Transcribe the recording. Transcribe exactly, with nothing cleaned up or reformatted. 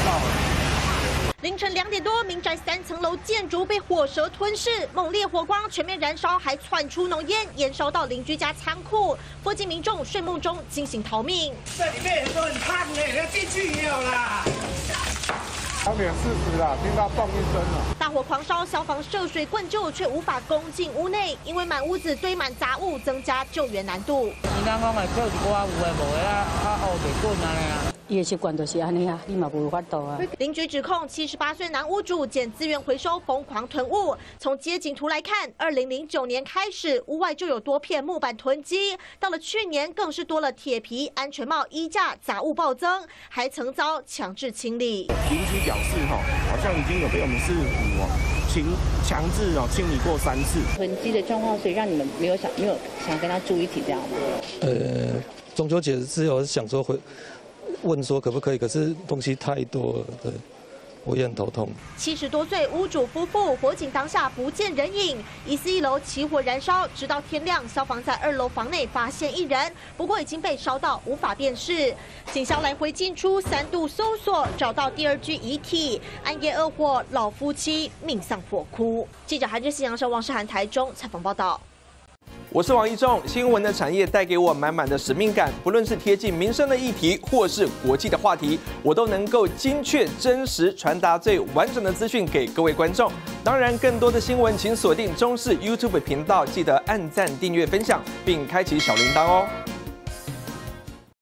到。 凌晨两点多，民宅三层楼建筑被火蛇吞噬，猛烈火光全面燃烧，还窜出浓烟，延烧到邻居家仓库。附近民众睡梦中惊醒逃命。 这里面都很烫的，要进去也有啦。 两点四十啦，听到爆音声了。 大火狂烧，消防涉水灌救，却无法攻进屋内，因为满屋子堆满杂物，增加救援难度。 伊人讲的叫一寡有诶无诶啊，啊乌袂滚安尼啊。 伊的习惯就是安尼啊，你嘛无法度啊。 邻居指控七十八岁男屋主捡资源回收疯狂囤物。从街景图来看，二零零九年开始，屋外就有多片木板囤积，到了去年更是多了铁皮、安全帽、衣架，杂物暴增，还曾遭强制清理。 邻居表示，哈，好像已经有被我们市府哦强强制哦清理过三次。 囤积的状况，所以让你们没有想没有想跟他住一起这样吗？ 呃，中秋节之后想说回。 问说可不可以？可是东西太多了，对，我也很头痛。 七十多岁屋主夫妇，火警当下不见人影，疑似一楼起火燃烧，直到天亮，消防在二楼房内发现一人，不过已经被烧到无法辨识。警消来回进出三度搜索，找到第二具遗体。暗夜恶火，老夫妻命丧火窟。记者韩志信、杨生、王世涵台中采访报道。 我是王一仲，新闻的产业带给我满满的使命感，不论是贴近民生的议题，或是国际的话题，我都能够精确、真实传达最完整的资讯给各位观众。当然，更多的新闻请锁定中视 YouTube 频道，记得按赞、订阅、分享，并开启小铃铛哦。